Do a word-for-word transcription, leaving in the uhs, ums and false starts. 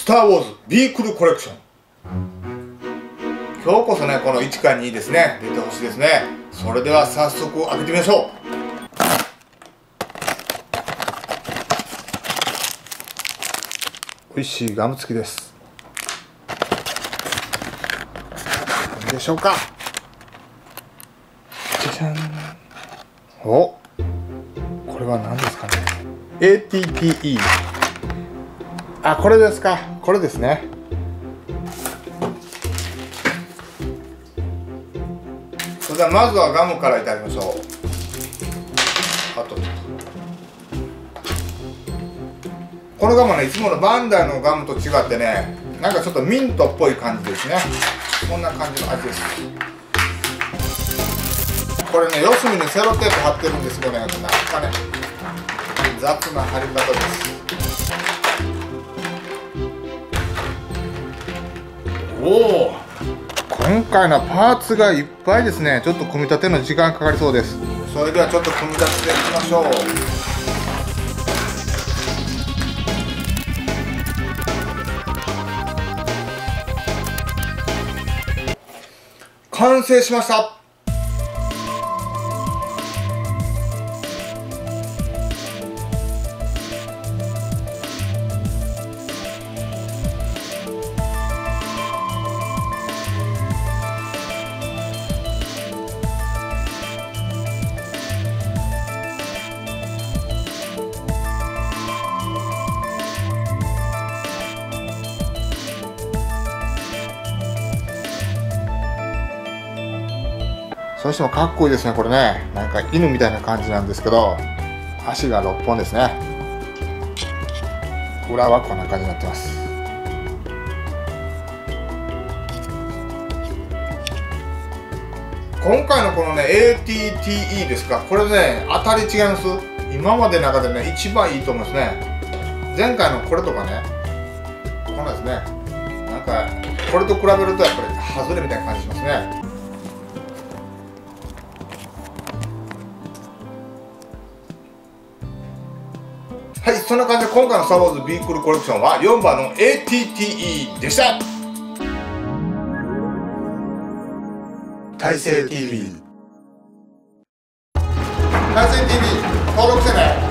ター・ウォーズビークルコレクション。今日こそね、このいちかにですね、出てほしいですね。それでは早速開けてみましょう。美味しいガム付きです。どうでしょうか。じゃじゃん。お、これは何ですかね。 エーティーティーイー。 あ、これですか。これですね。それではまずはガムからいただきましょう。あとこのガムはね、いつものバンダイのガムと違ってね、なんかちょっとミントっぽい感じですね。こんな感じの味です。これね、四隅にセロテープ貼ってるんですけどね、なんかね、雑な貼り方です。おお、今回のパーツがいっぱいですね。ちょっと組み立ての時間かかりそうです。それではちょっと組み立てていきましょう。完成しました。そしてもかっこいいですね。これね、なんか犬みたいな感じなんですけど、足がろっぽんですね。裏はこんな感じになってます。今回のこのね エーティーティーイー ですか、これね、当たり違います。今までの中でね、一番いいと思いますね。前回のこれとかね、こんなんですね。なんかこれと比べるとやっぱり外れみたいな感じしますね。はい、そんな感じで今回のスター・ウォーズビークルコレクションはよんばんの エーティーティーイー でした。大成 ティーブイ、大成 ティーブイ 登録してね。